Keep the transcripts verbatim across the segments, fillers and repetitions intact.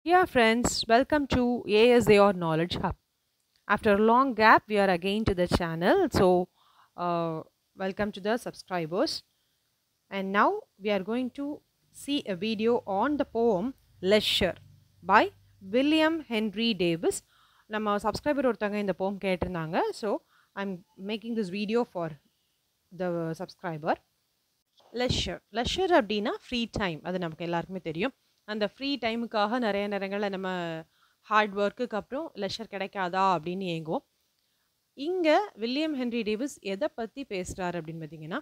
Yeah, friends, welcome to A S A or Knowledge Hub. After a long gap, we are again to the channel. So, uh, welcome to the subscribers. And now we are going to see a video on the poem Leisure by William Henry Davis. நம்ம subscriber ஒருத்தவங்க இந்த poem கேட்டிருந்தாங்க. So I'm making this video for the subscriber. Leisure leisure அப்படின்னா free time, அது நமக்கு எல்லாருக்குமே தெரியும். அந்த ஃப்ரீ டைமுக்காக நிறைய நேரங்களில் நம்ம ஹார்ட் ஒர்க்குக்கு அப்புறம் லெஷர் கிடைக்காதா அப்படின்னு ஏங்குவோம். இங்கே வில்லியம் ஹென்ரி டேவிஸ் எதை பற்றி பேசுகிறார் அப்படின்னு பார்த்தீங்கன்னா,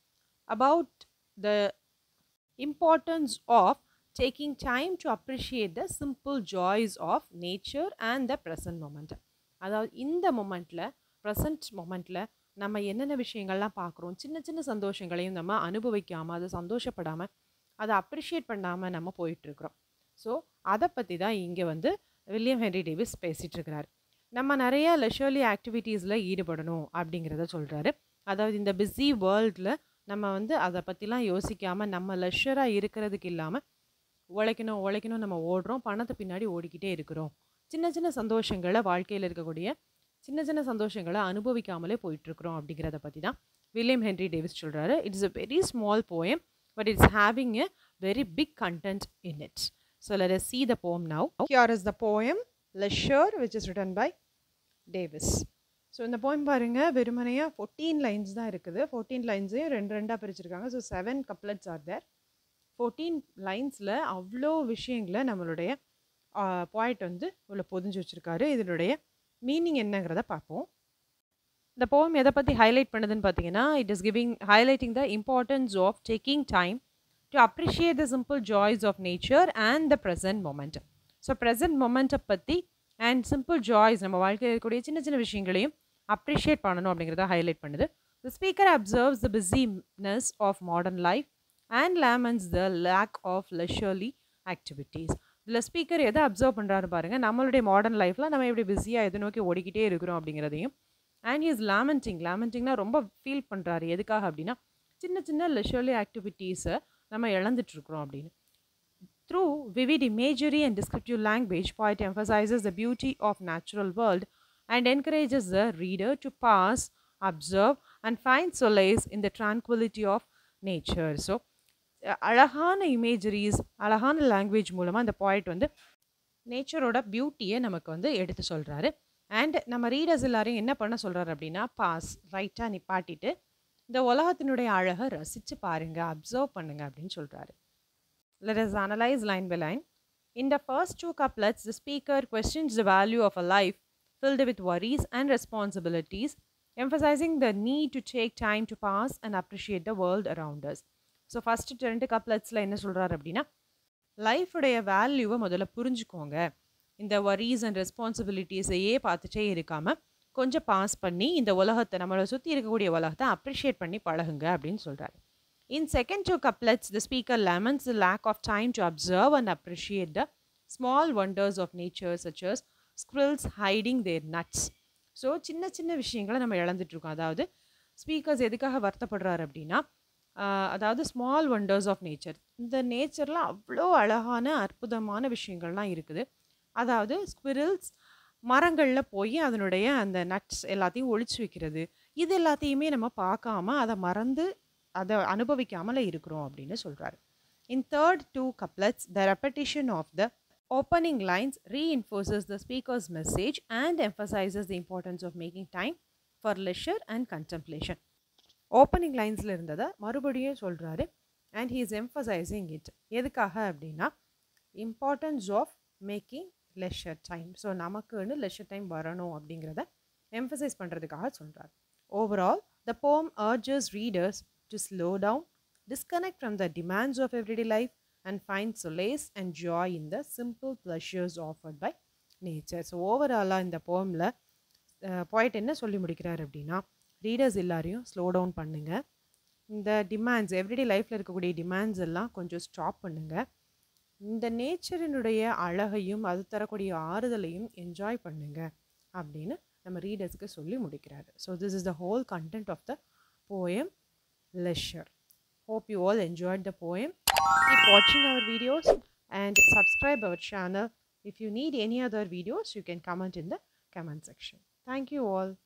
about the importance of taking time to appreciate the simple joys of nature and the present moment. அதாவது இந்த மொமெண்ட்டில், ப்ரெசன்ட் மொமெண்ட்டில் நம்ம என்னென்ன விஷயங்கள்லாம் பார்க்குறோம், சின்ன சின்ன சந்தோஷங்களையும் நம்ம அனுபவிக்காமல், அதை சந்தோஷப்படாமல், அதை அப்ரிஷியேட் பண்ணாமல் நம்ம போயிட்டுருக்குறோம். ஸோ அதை பற்றி தான் இங்கே வந்து வில்லியம் ஹென்ரி டேவிஸ் பேசிகிட்டு இருக்கிறார். நம்ம நிறைய லெஷர்லி ஆக்டிவிட்டீஸில் ஈடுபடணும் அப்படிங்கிறத சொல்கிறாரு. அதாவது இந்த பிஸி வேர்ல்டில் நம்ம வந்து அதை பற்றிலாம் யோசிக்காமல் நம்ம லெஷராக இருக்கிறதுக்கு இல்லாமல் உழைக்கணும் உழைக்கணும் நம்ம ஓடுறோம், பணத்தை பின்னாடி ஓடிக்கிட்டே இருக்கிறோம். சின்ன சின்ன சந்தோஷங்களை, வாழ்க்கையில் இருக்கக்கூடிய சின்ன சின்ன சந்தோஷங்களை அனுபவிக்காமலே போயிட்டுருக்குறோம் அப்படிங்கிறத பற்றி தான் வில்லியம் ஹென்ரி டேவிஸ் சொல்கிறாரு. It's a very small poem, but it's having a very big content in it. So let us see the poem now. Here is the poem Leisure, which is written by Davis. So இந்த poem பாருங்கள், வெறுமனையாக fourteen lines தான் இருக்குது. Fourteen லைன்ஸையும் ரெண்டு ரெண்டாக பிரிச்சிருக்காங்க. So seven couplets are there. Fourteen லைன்ஸில் அவ்வளோ விஷயங்களை நம்மளுடைய பாயிண்ட் வந்து உள்ள பொதிஞ்சு வச்சுருக்காரு. இதனுடைய மீனிங் என்னங்கிறத பார்ப்போம். இந்த போயம் எதை பற்றி ஹைலைட் பண்ணுதுன்னு பார்த்தீங்கன்னா, it is giving highlighting the importance of taking time to appreciate the simple joys of nature and the present moment. So present மொமெண்ட்டை பற்றி அண்ட் சிம்பிள் ஜாய்ஸ், நம்ம வாழ்க்கையில் இருக்கக்கூடிய சின்ன சின்ன விஷயங்களையும் அப்ரிஷியேட் பண்ணணும் அப்படிங்கிறத ஹைலைட் பண்ணுது. The speaker observes the business of modern life and laments the lack of leisurely activities. இதில் ஸ்பீக்கர் எதை அப்சர்வ் பண்ணுறாரு பாருங்கள், நம்மளுடைய மாடர்ன் லைஃப்பில் நம்ம எப்படி பிஸியாக எதை நோக்கி ஓடிக்கிட்டே இருக்கிறோம் அப்படிங்கிறதையும். அண்ட் இஸ் லேமெண்டிங், லேமெண்டிங்னா ரொம்ப ஃபீல் பண்ணுறாரு. எதுக்காக அப்படின்னா, சின்ன சின்ன லெஷர்லி ஆக்டிவிட்டீஸை நம்ம இழந்துட்டுருக்குறோம் அப்படின்னு. Through vivid imagery and descriptive language, poet emphasizes the beauty of natural world and encourages the reader to pause, observe and find solace in the tranquility of nature. So அழகான இமேஜரிஸ், அழகான லாங்குவேஜ் மூலமாக அந்த point வந்து நேச்சரோட பியூட்டியை நமக்கு வந்து எடுத்து சொல்கிறாரு. And நம்ம ரீடர்ஸ் எல்லாரையும் என்ன பண்ண சொல்கிறாரு அப்படின்னா, பாஸ், ரைட்டாக நிப்பாட்டிட்டு இந்த உலகத்தினுடைய அழகை ரசித்து பாருங்கள், அப்சர்வ் பண்ணுங்கள் அப்படின்னு சொல்கிறாரு. Let us analyze line by line. In the first two couplets, the speaker questions the value of a life filled with worries and responsibilities, emphasizing the need to take time to pass and appreciate the world around us. So first ரெண்டு கப்லெட்ஸில் என்ன சொல்கிறாரு அப்படின்னா, லைஃபுடைய வேல்யூவை முதல்ல புரிஞ்சுக்கோங்க, இந்த worries and ரெஸ்பான்சிபிலிட்டிஸையே பார்த்துட்டே இருக்காமல் கொஞ்சம் பாஸ் பண்ணி இந்த உலகத்தை, நம்மளை சுற்றி இருக்கக்கூடிய உலகத்தை அப்ரிஷியேட் பண்ணி பழகுங்க அப்படின்னு சொல்கிறாரு. In second two couplets, the speaker lements the lack of time to observe and appreciate the small wonders of nature, such as squirrels hiding their nuts. So சின்ன சின்ன விஷயங்களை நம்ம இழந்துட்டுருக்கோம். அதாவது ஸ்பீக்கர்ஸ் எதுக்காக வருத்தப்படுறாரு அப்படின்னா, அதாவது ஸ்மால் ஒண்டர்ஸ் ஆஃப் நேச்சர், இந்த நேச்சரில் அவ்வளோ அழகான அற்புதமான விஷயங்கள்லாம் இருக்குது. அதாவது ஸ்குவிரல்ஸ் மரங்களில் போய் அதனுடைய அந்த நட்ஸ் எல்லாத்தையும் ஒழிச்சு வைக்கிறது, இது எல்லாத்தையுமே நம்ம பார்க்காம அதை மறந்து அதை அனுபவிக்காமல் இருக்கிறோம் அப்படின்னு சொல்கிறாரு. In third two couplets, the repetition of the opening lines reinforces the speaker's message and emphasises the importance of making time for leisure and contemplation. Opening லைன்ஸில் இருந்ததை மறுபடியும் சொல்கிறாரு. And he is emphasising it. எதுக்காக அப்படின்னா, importance of making leisure time. So நமக்குன்னு leisure time வரணும் அப்படிங்கிறத emphasize பண்ணுறதுக்காக சொல்கிறார். ஓவரால், த போம் urges readers to slow down, disconnect from the demands of everyday life and find solace and joy in the simple pleasures offered by nature. So ஓவராலாக இந்த போமில் point என்ன சொல்லி முடிக்கிறார் அப்படின்னா, ரீடர்ஸ் எல்லாரையும் ஸ்லோ டவுன் பண்ணுங்கள், இந்த டிமாண்ட்ஸ், எவ்ரிடே லைஃப்பில் இருக்கக்கூடிய டிமாண்ட்ஸ் எல்லாம் கொஞ்சம் ஸ்டாப் பண்ணுங்கள், இந்த நேச்சரினுடைய அழகையும் அது தரக்கூடிய ஆறுதலையும் என்ஜாய் பண்ணுங்கள் அப்படின்னு நம்ம ரீடர்ஸ்க்கு சொல்லி முடிக்கிறாரு. So this is the whole content of the poem Leisure. Hope you all enjoyed the poem. Keep watching our videos and subscribe our channel If you need any other videos, you can comment in the comment section. Thank you all.